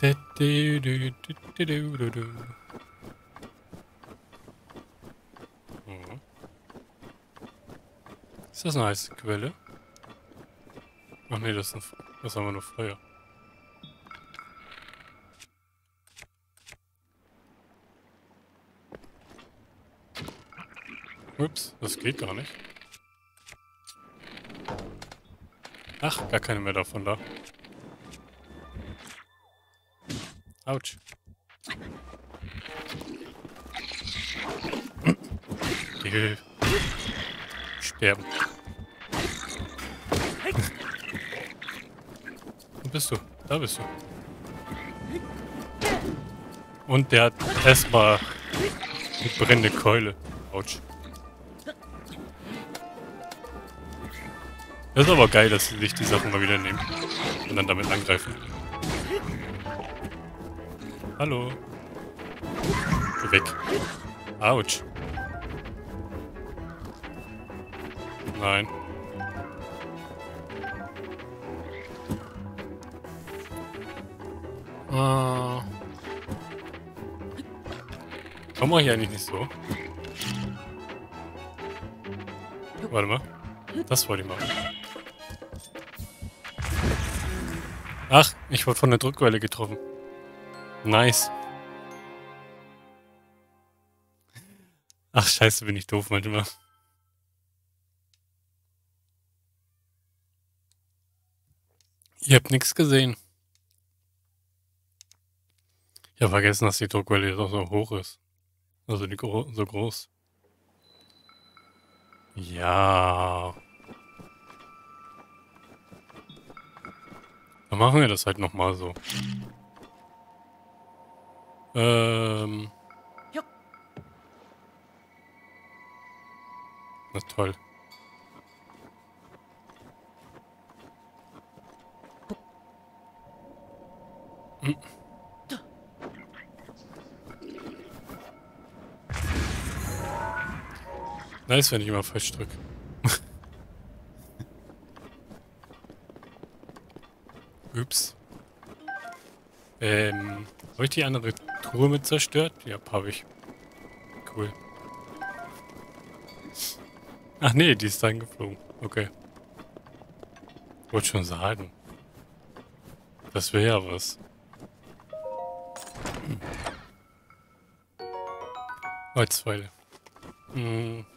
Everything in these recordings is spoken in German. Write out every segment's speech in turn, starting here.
Mhm. Ist das eine heiße Quelle? Ach nee, das ist einfach nur Feuer. Ups, das geht gar nicht. Ach, gar keine mehr davon da. Autsch. Die sterben. Wo bist du? Da bist du. Und der hat erstmal eine brennende Keule. Autsch. Das ist aber geil, dass sie sich die Sachen mal wieder nehmen. Und dann damit angreifen. Hallo. Geh weg. Autsch. Nein. Warum mache ich eigentlich nicht so? Warte mal. Das wollte ich machen. Ach, ich wurde von der Druckwelle getroffen. Nice. Ach, scheiße, bin ich doof manchmal. Ihr habt nichts gesehen. Ich habe vergessen, dass die Druckwelle jetzt auch so hoch ist. Also die so groß. Ja. Dann machen wir das halt nochmal so. Na toll. Hm. Nice, wenn ich immer falsch drücke. Ups. Habe ich die andere Truhe mit zerstört? Ja, habe ich. Cool. Ach nee, die ist dann geflogen. Okay. Wollte schon sagen. Das wäre ja was. Holzpfeile. Hm.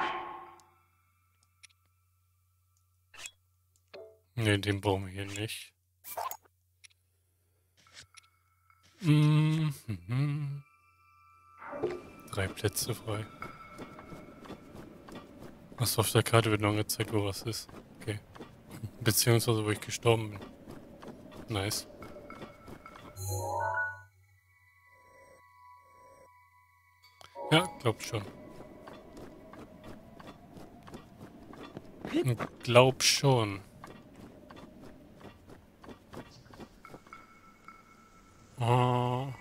Ne, den brauchen wir hier nicht. Mhm. 3 Plätze frei. Achso, auf der Karte wird noch angezeigt, wo was ist. Okay. Beziehungsweise, wo ich gestorben bin. Nice. Ja, glaub schon. Glaub schon. Oh.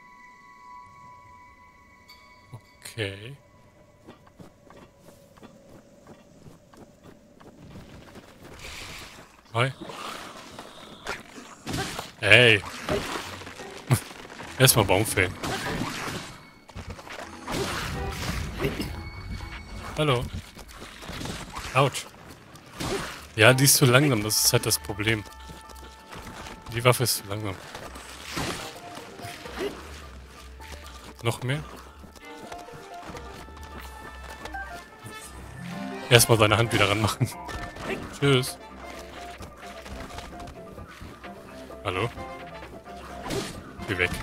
Okay. Hi. Hey. Erstmal Baum fällen. Hallo. Autsch. Ja, die ist zu langsam, das ist halt das Problem. Die Waffe ist zu langsam. Noch mehr? Erstmal seine Hand wieder ranmachen. Tschüss. Hallo? Geh weg.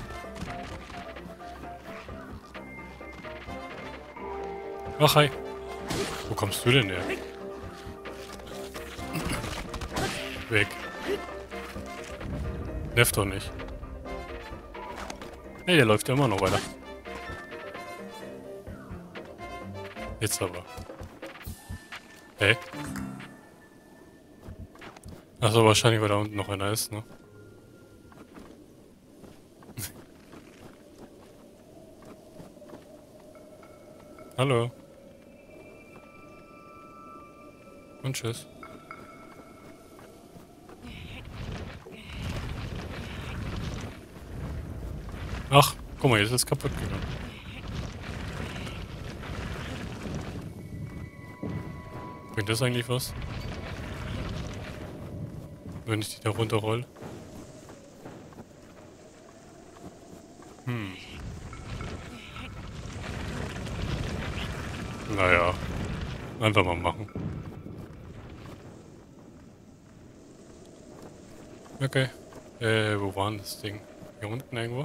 Ach, hi. Wo kommst du denn her? Weg. Nervt doch nicht. Hey, der läuft ja immer noch weiter. Jetzt aber. Hey. Achso, wahrscheinlich, weil da unten noch einer ist, ne? Hallo. Und tschüss. Ach, guck mal, jetzt ist es kaputt gegangen. Bringt das eigentlich was? Wenn ich die da runterroll? Hm. Naja, einfach mal machen. Okay. Wo war denn das Ding? Hier unten irgendwo?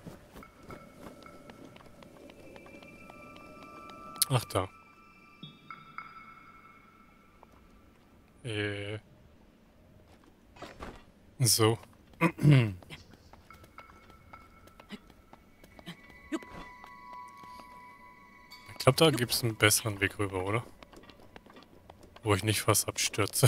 Ach, da. So. Ich glaube, da gibt es einen besseren Weg rüber, oder? Wo ich nicht fast abstürze.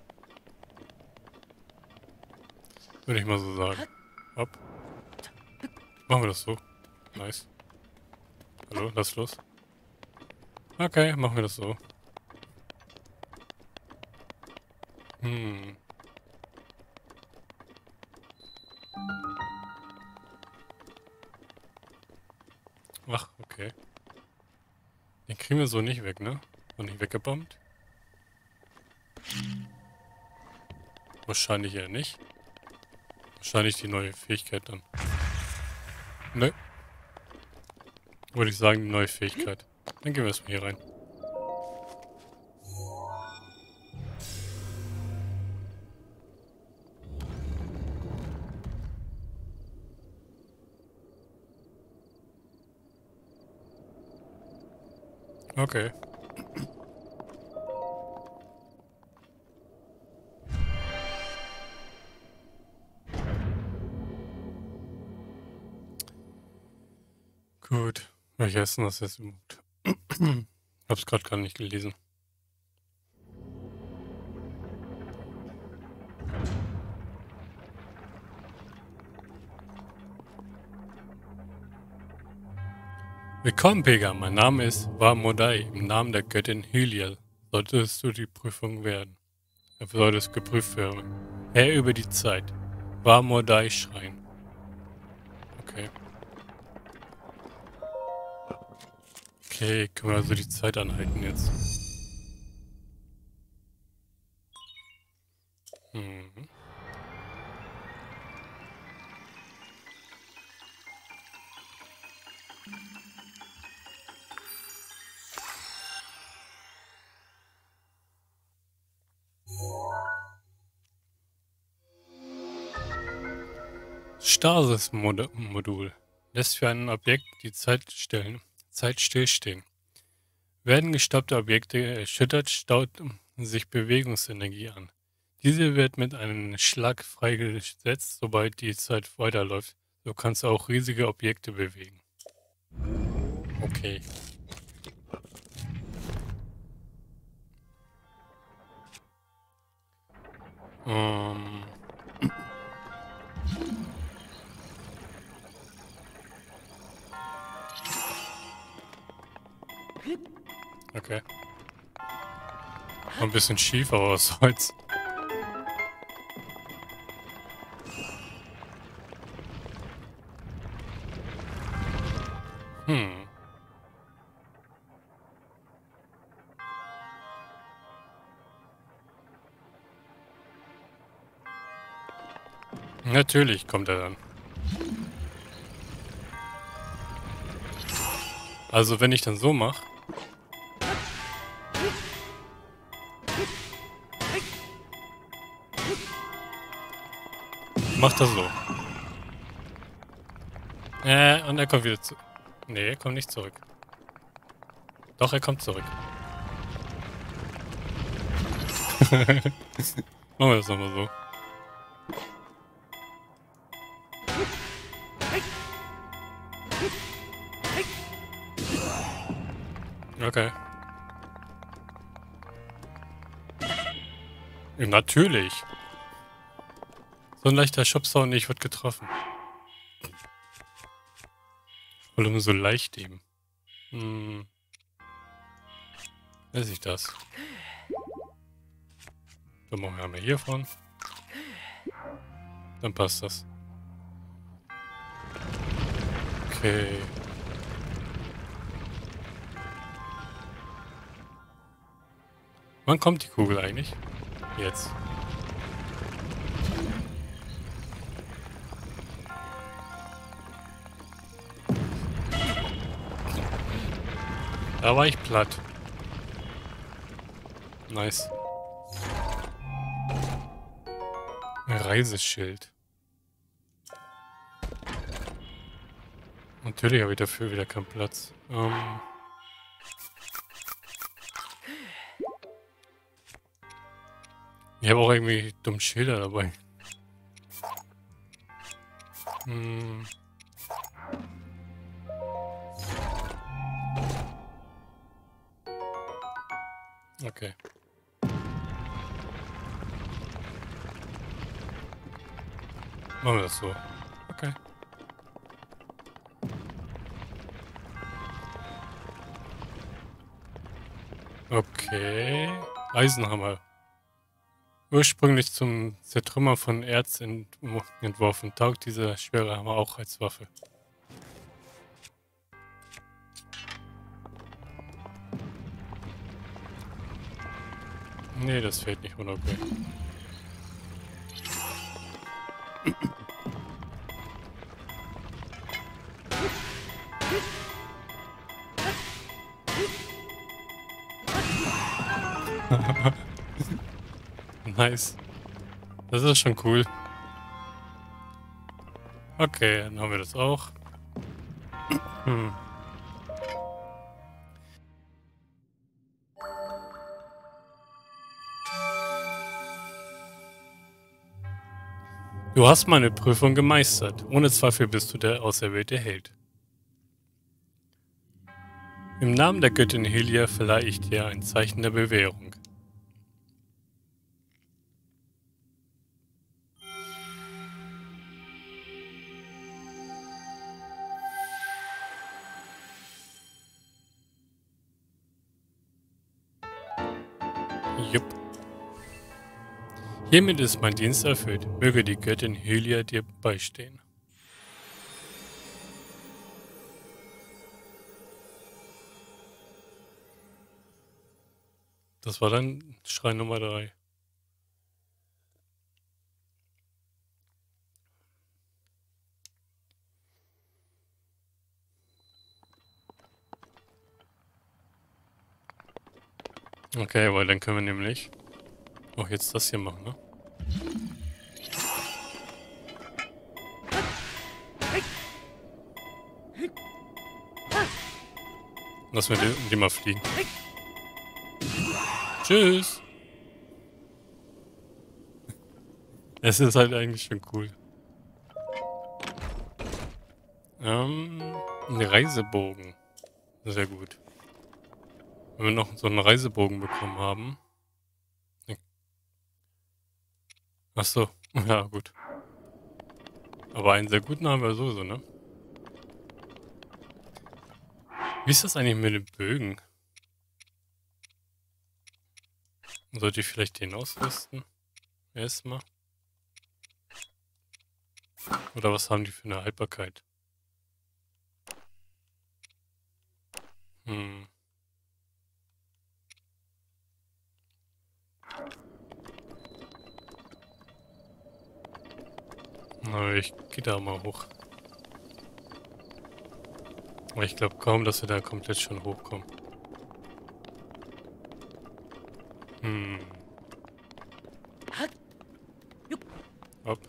Würde ich mal so sagen. Hopp. Machen wir das so. Nice. Hallo, lass los. Okay, machen wir das so. Hm. Ach, okay. Den kriegen wir so nicht weg, ne? Und nicht weggebombt? Wahrscheinlich eher nicht. Wahrscheinlich die neue Fähigkeit dann. Ne? Würde ich sagen, die neue Fähigkeit. Dann gehen wir erstmal hier rein. Okay. Gut. Welches ist denn das jetzt überhaupt? Hab's gerade gar nicht gelesen. Willkommen, Pega. Mein Name ist War-Modai. Im Namen der Göttin Helial solltest du die Prüfung werden. Dafür solltest geprüft werden. Herr über die Zeit. War-Modai-Schrein. Okay. Okay, können wir also die Zeit anhalten jetzt. Mhm. Stasis-Modul lässt für ein Objekt die Zeit stillstehen. Werden gestoppte Objekte erschüttert, staut sich Bewegungsenergie an. Diese wird mit einem Schlag freigesetzt, sobald die Zeit weiterläuft. So kannst du auch riesige Objekte bewegen. Okay. Ähm. Okay. Ein bisschen schief, aber was soll's. Hm. Natürlich kommt er dann. Also wenn ich dann so mache. Macht er so. Und er kommt wieder zu. Nee, er kommt nicht zurück. Doch, er kommt zurück. Machen wir das nochmal so. Okay. Ja, natürlich. So ein leichter Schubser und ich wird getroffen. Warum so leicht eben? Hm. Weiß ich das? Dann machen wir einmal hiervon. Dann passt das. Okay. Wann kommt die Kugel eigentlich? Jetzt. Da war ich platt. Nice. Ein Reiseschild. Natürlich habe ich dafür wieder keinen Platz. Ich habe auch irgendwie dumme Schilder dabei. Okay. Machen wir das so. Okay. Okay. Eisenhammer. Ursprünglich zum Zertrümmern von Erz entworfen, taugt dieser schwere Hammer auch als Waffe. Nee, das fällt nicht runter, okay. Nice. Das ist schon cool. Okay, dann haben wir das auch. Du hast meine Prüfung gemeistert. Ohne Zweifel bist du der auserwählte Held. Im Namen der Göttin Helia verleihe ich dir ein Zeichen der Bewährung. Jupp. Hiermit ist mein Dienst erfüllt. Möge die Göttin Helia dir beistehen. Das war dann Schrein Nummer 3. Okay, weil dann können wir nämlich auch jetzt das hier machen, ne? Lass wir die mal fliegen. Tschüss! Es ist halt eigentlich schon cool. Ein Reisebogen. Sehr gut. Wenn wir noch so einen Reisebogen bekommen haben. Achso, ja gut. Aber einen sehr guten haben wir sowieso, ne? Wie ist das eigentlich mit den Bögen? Sollte ich vielleicht den ausrüsten? Erstmal. Oder was haben die für eine Haltbarkeit? Na, ich gehe da mal hoch. Aber ich glaube kaum, dass wir da komplett schon hochkommen. Hopp.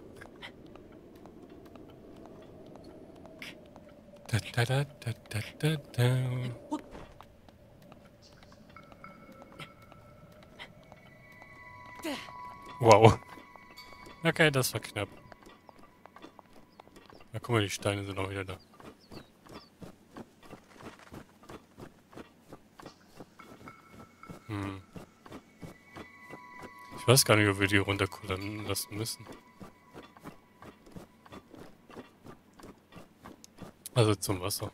Da, da, da, da, da, da, da. Wow. Okay, das war knapp. Na guck mal, die Steine sind auch wieder da. Ich weiß gar nicht, ob wir die runterkullern lassen müssen. Also zum Wasser.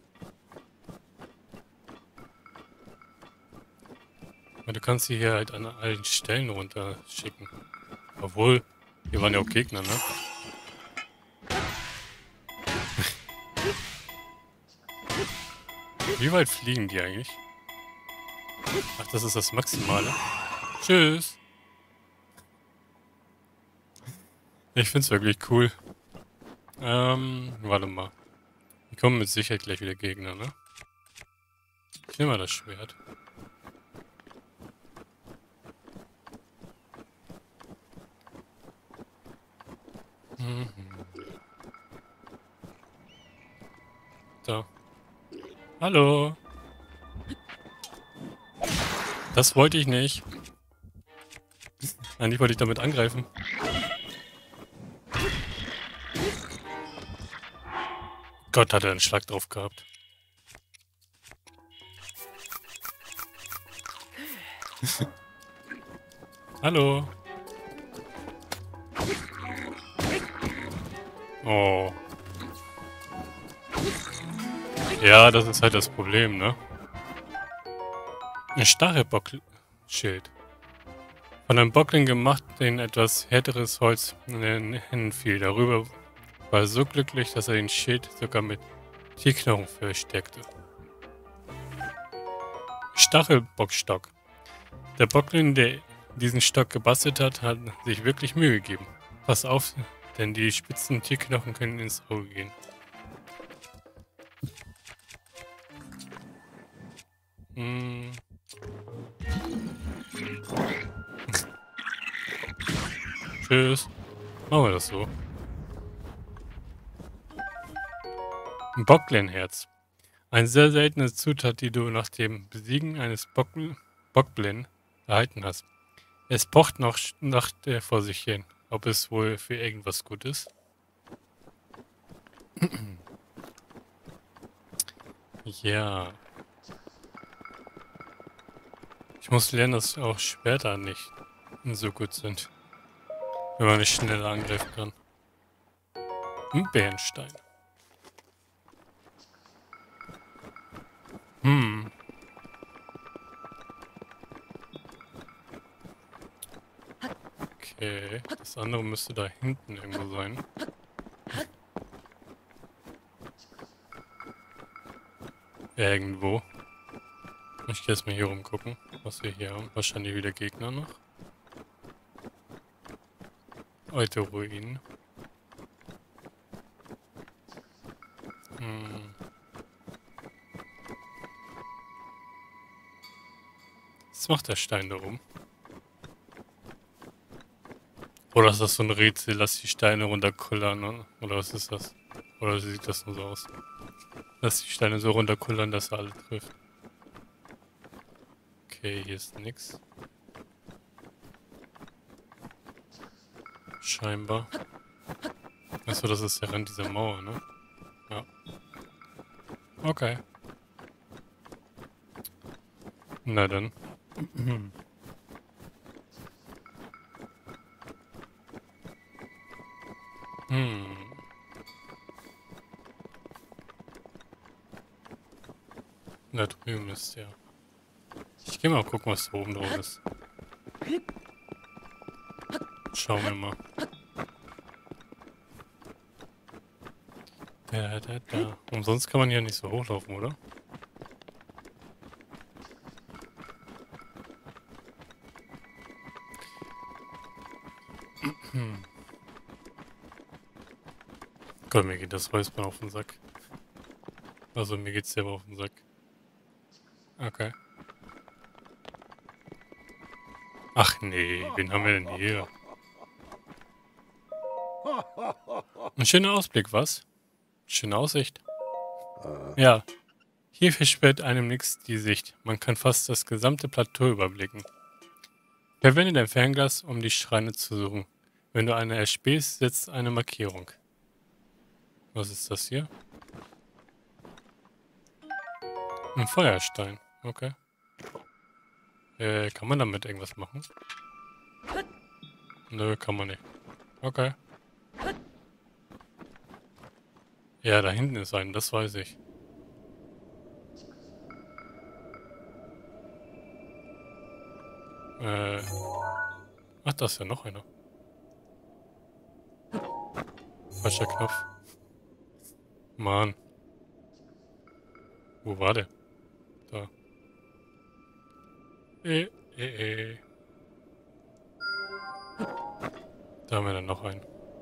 Aber du kannst sie hier halt an allen Stellen runterschicken. Obwohl, hier waren ja auch Gegner, ne? Wie weit fliegen die eigentlich? Ach, das ist das Maximale. Tschüss. Ich find's wirklich cool. Warte mal. Hier kommen mit Sicherheit gleich wieder Gegner, ne? Ich nehme mal das Schwert. Mhm. So. Hallo. Das wollte ich nicht. Eigentlich wollte ich damit angreifen. Gott, hat er einen Schlag drauf gehabt. Hallo. Oh. Ja, das ist halt das Problem, ne? Ein Stachelbockschild. Von einem Bockling gemacht, den etwas härteres Holz in den Händen fiel. Darüber war er so glücklich, dass er den Schild sogar mit Tierknochen verstärkte. Stachelbockstock. Der Bockling, der diesen Stock gebastelt hat, hat sich wirklich Mühe gegeben. Pass auf, denn die spitzen Tierknochen können ins Auge gehen. Hm. Tschüss. Machen wir das so. Ein Bockblin-Herz. Eine sehr seltene Zutat, die du nach dem Besiegen eines Bockblin erhalten hast. Es pocht noch vor sich hin. Ob es wohl für irgendwas gut ist? Ja. Ich muss lernen, dass auch Schwerter nicht so gut sind. Wenn man nicht schneller angreifen kann. Ein Bärenstein. Okay, das andere müsste da hinten irgendwo sein. Irgendwo. Ich gehe jetzt mal hier rumgucken, was wir hier haben. Wahrscheinlich wieder Gegner noch. Alte Ruinen. Was macht der Stein da oben? Oder ist das so ein Rätsel, lass die Steine runterkullern? Ne? Oder was ist das? Oder sieht das nur so aus? Lass die Steine so runterkullern, dass er alle trifft. Okay, hier ist nix. Scheinbar. Achso, das ist der Rand dieser Mauer, ne? Ja. Okay. Na dann. Da drüben ist der. Ich geh mal gucken, was da oben drauf ist. Schauen wir mal. Da. Umsonst kann man hier nicht so hochlaufen, oder? Gott, mir geht das Räuspern auf den Sack. Also mir geht's selber auf den Sack. Okay. Ach nee, wen haben wir denn hier? Ein schöner Ausblick, was? Schöne Aussicht. Ja, hier versperrt einem nichts die Sicht. Man kann fast das gesamte Plateau überblicken. Verwende dein Fernglas, um die Schreine zu suchen. Wenn du eine erspähst, setzt eine Markierung. Was ist das hier? Ein Feuerstein. Okay. Kann man damit irgendwas machen? Nö, kann man nicht. Okay. Ja, da hinten ist ein, das weiß ich. Ach, da ist ja noch einer. Falscher Knopf. Mann. Wo war der? Da. Da haben wir dann noch einen.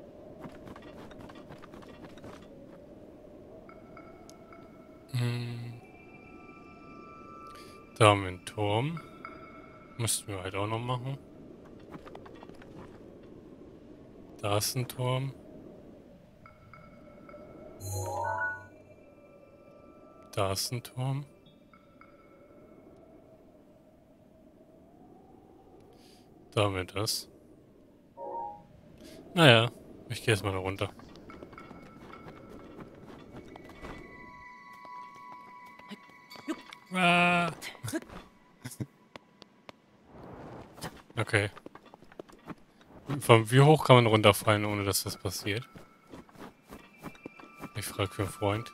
Da haben wir einen Turm. Müssten wir halt auch noch machen. Da ist ein Turm. Da ist ein Turm. Da haben wir das. Naja, ich gehe erstmal da runter. Ah. Okay. Von wie hoch kann man runterfallen, ohne dass das passiert? Ich frage für einen Freund.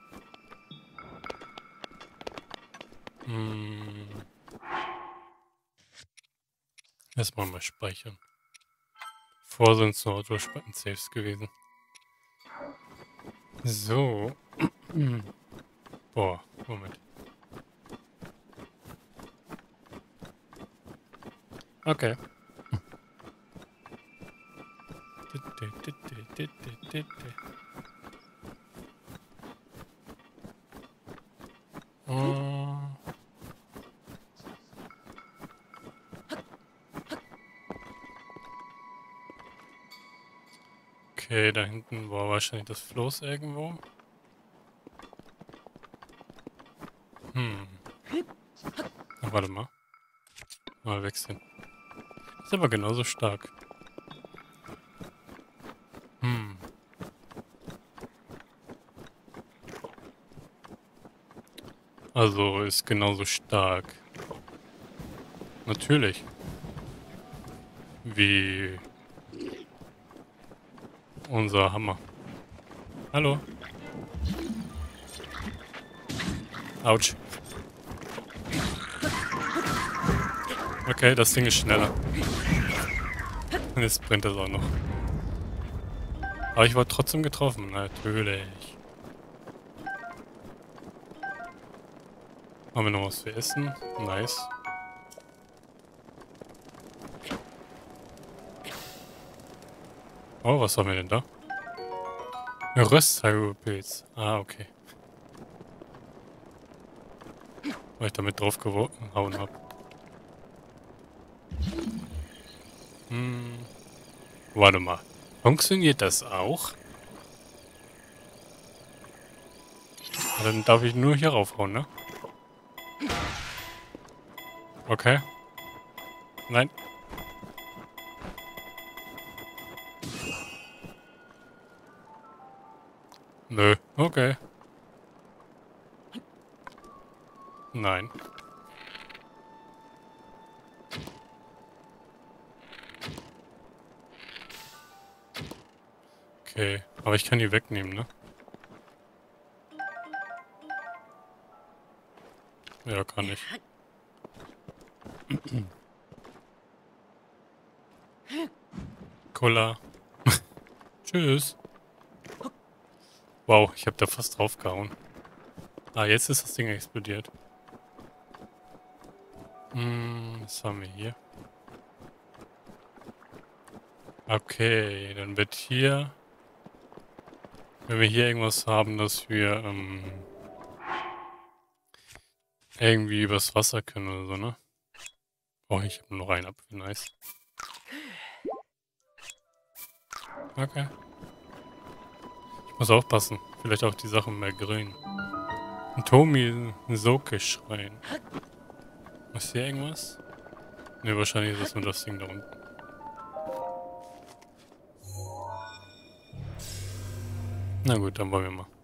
Erstmal mal speichern. Vorher sind es nur Autospannen-Saves gewesen. So. Boah, Moment. Okay. Okay, da hinten war wahrscheinlich das Floß irgendwo. Ach, warte mal. Mal wechseln. Ist aber genauso stark. Also ist genauso stark. Natürlich. Wie unser Hammer. Hallo. Autsch. Okay, das Ding ist schneller. Und jetzt brennt das auch noch. Aber ich war trotzdem getroffen, natürlich. Haben wir noch was für Essen? Nice. Oh, was haben wir denn da? Ein Röstzauberpilz. Ah, okay. Weil ich damit drauf gehauen habe. Warte mal. Funktioniert das auch? Dann darf ich nur hier raufhauen, ne? Okay. Nein. Nö. Okay. Nein. Okay. Aber ich kann die wegnehmen, ne? Ja, kann ich. Cola. Tschüss. Wow, ich habe da fast draufgehauen. Ah, jetzt ist das Ding explodiert. Was haben wir hier? Okay, dann wird hier... Wenn wir hier irgendwas haben, dass wir irgendwie übers Wasser können oder so, ne? Oh, ich habe nur noch einen Apfel, nice. Okay. Ich muss aufpassen. Vielleicht auch die Sachen mehr grillen. Ein Tomi Soke schreien. Ist hier irgendwas? Ne, wahrscheinlich ist das nur das Ding da unten. Na gut, dann wollen wir mal.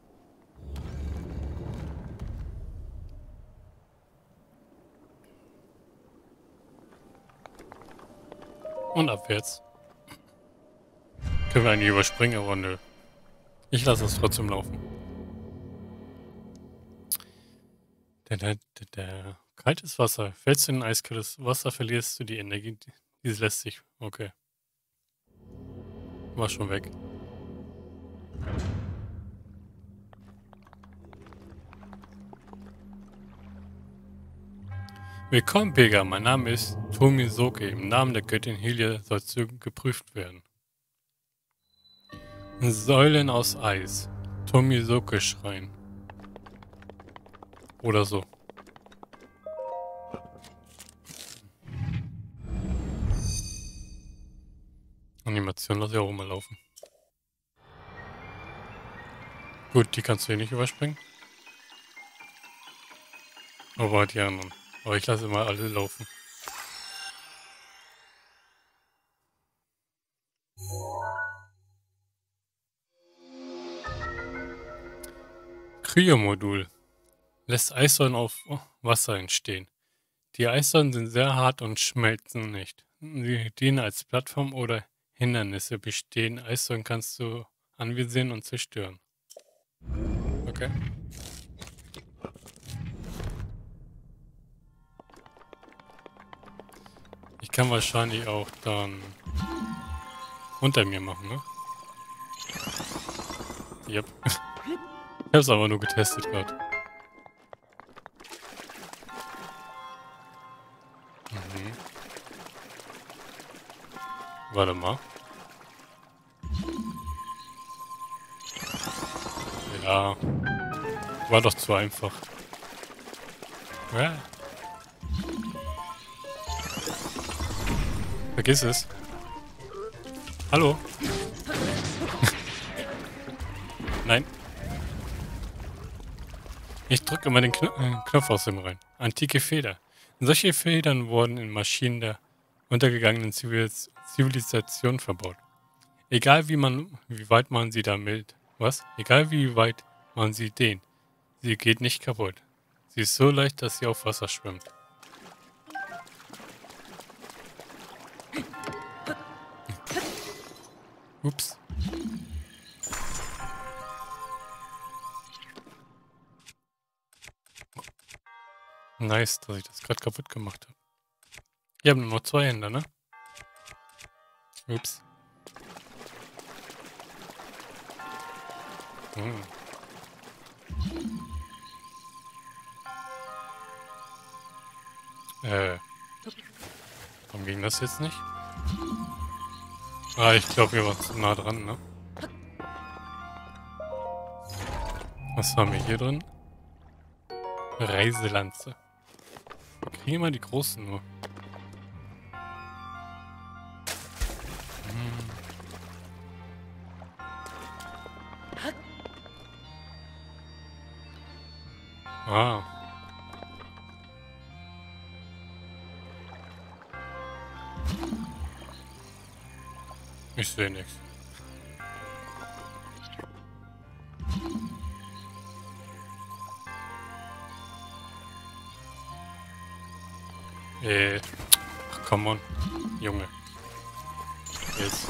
Und abwärts. Können wir eigentlich überspringen, aber nö. Ich lasse es trotzdem laufen. Kaltes Wasser. Fällst du in eiskaltes Wasser, verlierst du die Energie. Dies lässt sich. Okay. War schon weg. Willkommen, Pilger. Mein Name ist Tomisoke. Im Namen der Göttin Hylia sollst du geprüft werden. Säulen aus Eis. Tomisoke-Schrein. Oder so. Animation lasse ich auch immer laufen. Gut, die kannst du hier nicht überspringen. Aber die anderen. Aber ich lasse immer alle laufen. Kryomodul. Lässt Eissäulen auf Wasser entstehen. Die Eissäulen sind sehr hart und schmelzen nicht. Sie dienen als Plattform oder Hindernisse bestehen. Eissäulen kannst du anvisieren und zerstören. Okay. Ich kann wahrscheinlich auch dann unter mir machen, ne? Yep. Ich hab's aber nur getestet gerade. Mhm. Warte mal. Ja. War doch zu einfach. Ja. Vergiss es. Hallo? Nein. Ich drücke immer den Knopf aus dem rein. Antike Feder. Solche Federn wurden in Maschinen der untergegangenen Zivilisation verbaut. Egal wie weit man sie damit, Egal wie weit man sie dehnt, sie geht nicht kaputt. Sie ist so leicht, dass sie auf Wasser schwimmt. Ups. Nice, dass ich das gerade kaputt gemacht habe. Wir haben nur noch 2 Hände, ne? Ups. Hm. Warum ging das jetzt nicht? Ah, ich glaube, wir waren zu nah dran, ne? Was haben wir hier drin? Reiselanze. Wir kriegen immer die großen nur. Hm. Ah. Ich sehe nichts. Ach, come on. Junge. Jetzt.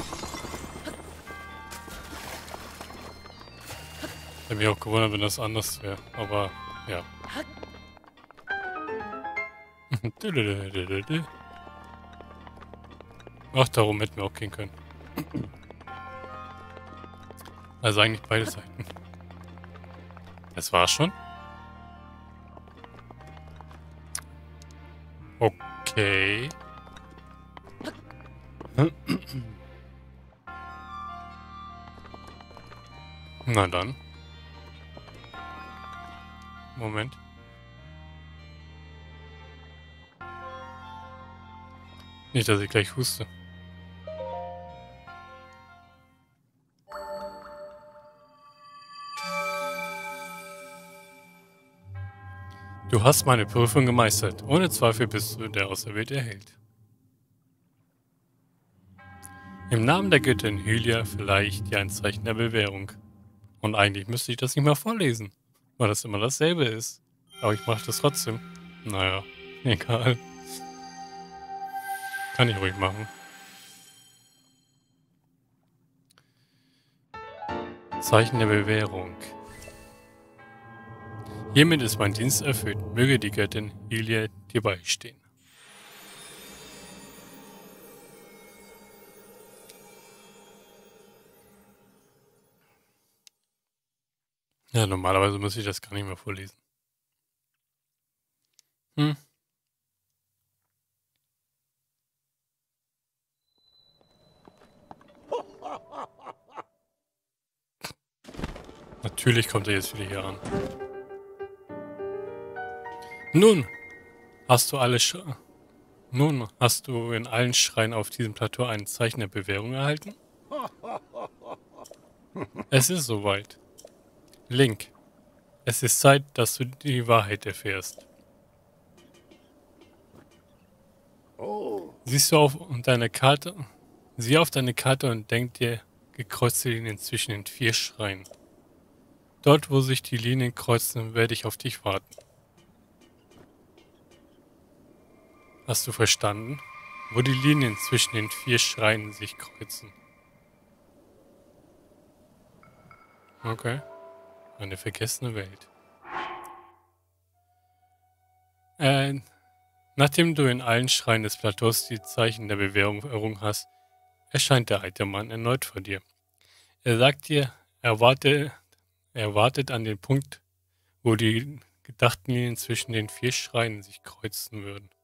Ich hätte mich auch gewundert, wenn das anders wäre. Aber, ja. Ach, darum hätten wir auch gehen können. Also eigentlich beide Seiten. Das war's schon? Okay. Na dann. Moment. Nicht, dass ich gleich huste. Du hast meine Prüfung gemeistert. Ohne Zweifel bist du der auserwählte Held. Im Namen der Göttin Hylia vielleicht dir ein Zeichen der Bewährung. Und eigentlich müsste ich das nicht mehr vorlesen, weil das immer dasselbe ist. Aber ich mache das trotzdem. Naja, egal. Kann ich ruhig machen. Zeichen der Bewährung. Hiermit ist mein Dienst erfüllt. Möge die Göttin Hylia dir beistehen. Ja, normalerweise muss ich das gar nicht mehr vorlesen. Hm. Natürlich kommt er jetzt wieder hier ran. Nun hast du Nun hast du in allen Schreien auf diesem Plateau ein Zeichen der Bewährung erhalten? Es ist soweit. Link, es ist Zeit, dass du die Wahrheit erfährst. Siehst du auf deine Karte? Sieh auf deine Karte und denk dir gekreuzte Linien zwischen den 4 Schreien. Dort, wo sich die Linien kreuzen, werde ich auf dich warten. Hast du verstanden? Wo die Linien zwischen den 4 Schreien sich kreuzen. Okay. Eine vergessene Welt. Nachdem du in allen Schreien des Plateaus die Zeichen der Bewährung errungen hast, erscheint der alte Mann erneut vor dir. Er sagt dir, er wartet an den Punkt, wo die gedachten Linien zwischen den 4 Schreien sich kreuzen würden.